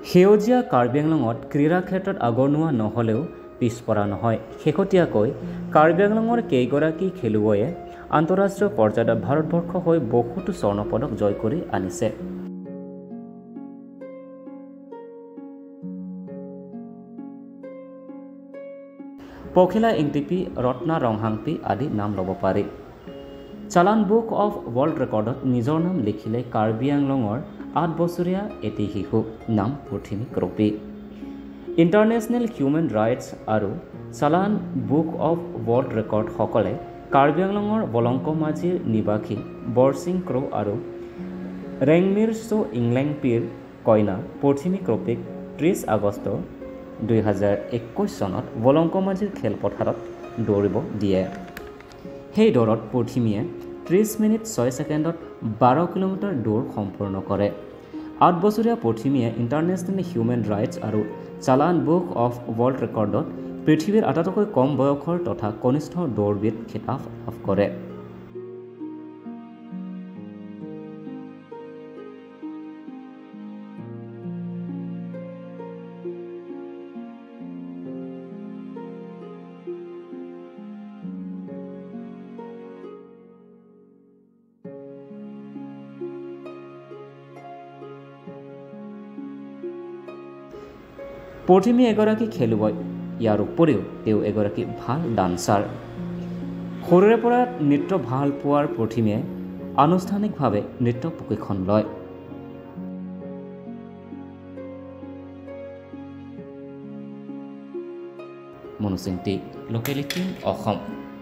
সেউজীয়া কাৰ্বিআংলঙত ক্ৰীড়া ক্ষেত্ৰত আগৰণুৱা নহ'লেও পিছপৰা নহয়। শেহতীয়াকৈ কাৰ্বিআংলঙৰ কেইগৰাকী খেলুৱৈয়ে আন্তঃৰাষ্ট্ৰীয় পৰ্যায়ত ভাৰতবৰ্ষ হৈ বহুতো স্বৰ্ণ পদক জয় কৰি আনিছে। পখিলা ইংটিপি, ৰত্না ৰংহাংপি আদি নাম ল'ব পাৰি। চালান বুক অৱ ৱৰ্ল্ড ৰেকৰ্ডত নিজৰ নাম লিখিলে কাৰ্বিআংলঙৰ 8 বছৰীয়া এটি শিশু, নাম পথিমী ক্ৰপী। ইণ্টাৰনেশ্যনেল হিউমেন ৰাইটছ আৰু চালান বুক অৱ ৱৰ্ল্ড ৰেকৰ্ডসকলে কাৰ্বিআংলঙৰ বলংকমাজিৰ নিবাসী বৰচিং ক্ৰ আৰু ৰেংমিৰছো ইংলেংপিৰ কইনা পথিমী ক্ৰপীক 30 আগষ্ট 2021 চনত বলংকমাজিৰ খেলপথাৰত দৌৰিব দিয়ে। সেই দৌৰত পথিমীয়ে 30 মিনিট 6 ছেকেণ্ডত 12 কিলোমিটাৰ দৌৰ সম্পূৰ্ণ কৰে। 8 বছৰীয়া পথিমীয়ে ইণ্টাৰনেশ্যনেল হিউমেন ৰাইটছ আৰু চালান বুক অৱ ৱৰ্ল্ড ৰেকৰ্ডত পৃথিৱীৰ আটাইতকৈ কম বয়সৰ তথা কনিষ্ঠ দৌৰবিদ খিতাপ লাভ কৰে। পথিমী এগৰাকী খেলুৱৈ, ইয়াৰ উপৰিও তেওঁ এগৰাকী ভাল ডান্সাৰ। সৰুৰে পৰা নৃত্য ভাল পোৱাৰ পথিমীয়ে আনুষ্ঠানিকভাৱে নৃত্য প্ৰশিক্ষণ লয়। মনোচিন্তি লোকেল 18 অসম।